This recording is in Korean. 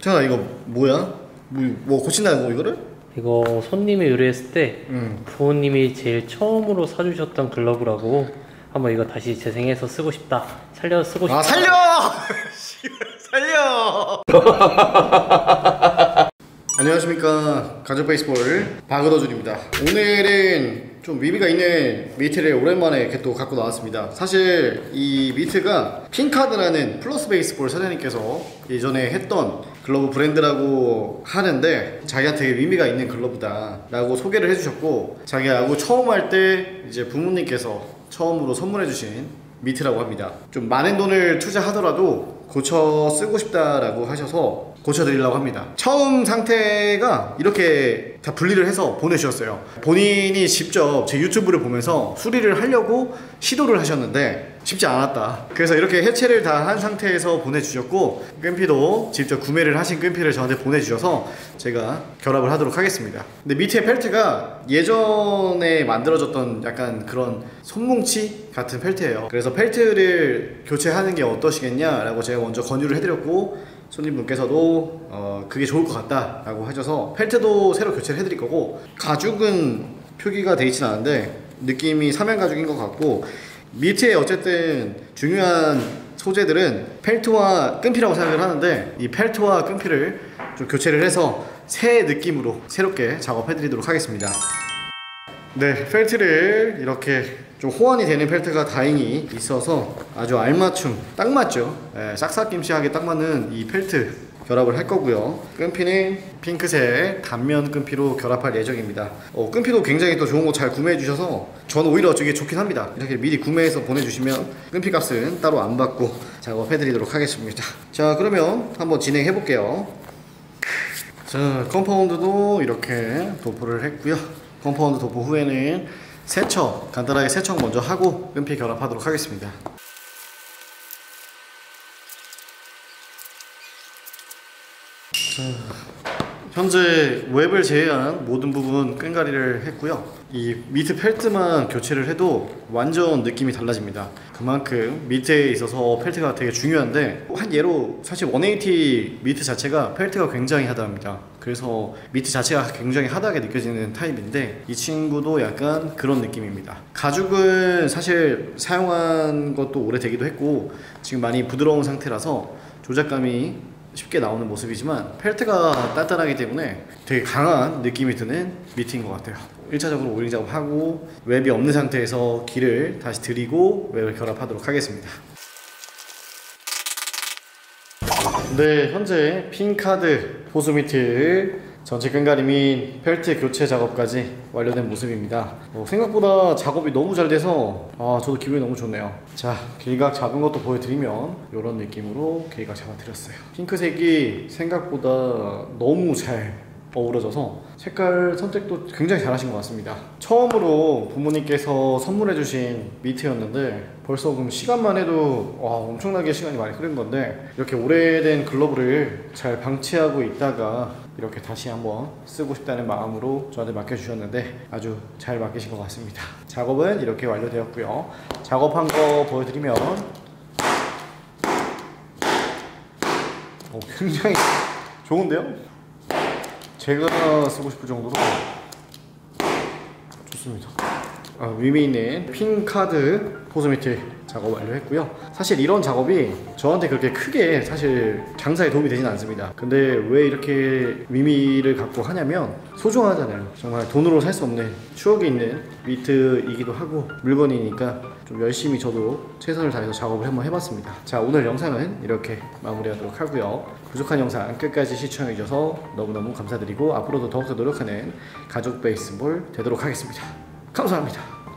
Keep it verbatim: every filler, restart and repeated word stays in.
잠깐 이거 뭐야? 뭐, 뭐 고친다고 이거를? 이거 손님이 의뢰했을 때 음. 부모님이 제일 처음으로 사주셨던 글러브라고 한번 이거 다시 재생해서 쓰고 싶다. 살려 쓰고 싶다. 아 살려! 살려! 안녕하십니까, 가족 베이스볼 박은호준입니다. 오늘은 좀 의미가 있는 미트를 오랜만에 이렇게 또 갖고 나왔습니다. 사실 이 미트가 핑카드라는 플러스 베이스볼 사장님께서 예전에 했던 글러브 브랜드라고 하는데 자기한테 의미가 있는 글러브다 라고 소개를 해주셨고, 자기 야구 처음 할 때 이제 부모님께서 처음으로 선물해 주신 미트라고 합니다. 좀 많은 돈을 투자하더라도 고쳐 쓰고 싶다라고 하셔서 고쳐드리려고 합니다. 처음 상태가 이렇게 다 분리를 해서 보내주셨어요. 본인이 직접 제 유튜브를 보면서 수리를 하려고 시도를 하셨는데 쉽지 않았다. 그래서 이렇게 해체를 다 한 상태에서 보내주셨고, 끈피도 직접 구매를 하신 끈피를 저한테 보내주셔서 제가 결합을 하도록 하겠습니다. 근데 밑에 펠트가 예전에 만들어졌던 약간 그런 손뭉치 같은 펠트예요. 그래서 펠트를 교체하는 게 어떠시겠냐라고 제가 먼저 권유를 해드렸고, 손님분께서도 어, 그게 좋을 것 같다 라고 하셔서 펠트도 새로 교체를 해드릴 거고, 가죽은 표기가 돼 있진 않은데 느낌이 삼양 가죽인 것 같고, 미트에 어쨌든 중요한 소재들은 펠트와 끈피라고 생각을 하는데, 이 펠트와 끈피를 좀 교체를 해서 새 느낌으로 새롭게 작업해 드리도록 하겠습니다. 네, 펠트를 이렇게 좀 호환이 되는 펠트가 다행히 있어서 아주 알맞춤, 딱 맞죠? 네, 싹싹김치하게 딱 맞는 이 펠트 결합을 할 거고요. 끈피는 핑크색 단면 끈피로 결합할 예정입니다. 어, 끈피도 굉장히 또 좋은 거 잘 구매해 주셔서 저는 오히려 저게 좋긴 합니다. 이렇게 미리 구매해서 보내주시면 끈피 값은 따로 안 받고 작업해 드리도록 하겠습니다. 자, 그러면 한번 진행해 볼게요. 자, 컴파운드도 이렇게 도포를 했고요. 컴파운드 도포 후에는 세척, 간단하게 세척 먼저 하고 끈피 결합하도록 하겠습니다. 자, 현재 웹을 제외한 모든 부분 끈가리를 했고요. 이 미트 펠트만 교체를 해도 완전 느낌이 달라집니다. 그만큼 미트에 있어서 펠트가 되게 중요한데, 한 예로 사실 백팔십 미트 자체가 펠트가 굉장히 하드합니다. 그래서 미트 자체가 굉장히 하드하게 느껴지는 타입인데, 이 친구도 약간 그런 느낌입니다. 가죽은 사실 사용한 것도 오래되기도 했고 지금 많이 부드러운 상태라서 조작감이 쉽게 나오는 모습이지만, 펠트가 단단하기 때문에 되게 강한 느낌이 드는 미트인 것 같아요. 일 차적으로 오일링 작업하고 웹이 없는 상태에서 길을 다시 드리고 웹을 결합하도록 하겠습니다. 네, 현재 핑카드 포수 미트 전체 끈가리 및 펠트 교체 작업까지 완료된 모습입니다. 어, 생각보다 작업이 너무 잘 돼서 아, 저도 기분이 너무 좋네요. 자, 길각 잡은 것도 보여드리면 이런 느낌으로 길각 잡아드렸어요. 핑크색이 생각보다 너무 잘 어우러져서 색깔 선택도 굉장히 잘 하신 것 같습니다. 처음으로 부모님께서 선물해주신 미트였는데 벌써 그럼 시간만 해도 와, 엄청나게 시간이 많이 흐른 건데, 이렇게 오래된 글러브를 잘 방치하고 있다가 이렇게 다시 한번 쓰고 싶다는 마음으로 저한테 맡겨주셨는데 아주 잘 맡기신 것 같습니다. 작업은 이렇게 완료되었고요. 작업한 거 보여드리면 오, 굉장히 좋은데요? 제가 쓰고 싶을 정도로 좋습니다. 아, 의미 있는 핑카드 포수 미트 작업 완료했고요. 사실 이런 작업이 저한테 그렇게 크게 사실 장사에 도움이 되진 않습니다. 근데 왜 이렇게 의미를 갖고 하냐면 소중하잖아요. 정말 돈으로 살 수 없는 추억이 있는 미트이기도 하고 물건이니까 좀 열심히 저도 최선을 다해서 작업을 한번 해봤습니다. 자, 오늘 영상은 이렇게 마무리하도록 하고요. 부족한 영상 끝까지 시청해주셔서 너무너무 감사드리고 앞으로도 더욱더 노력하는 가족 베이스볼 되도록 하겠습니다. 감사합니다.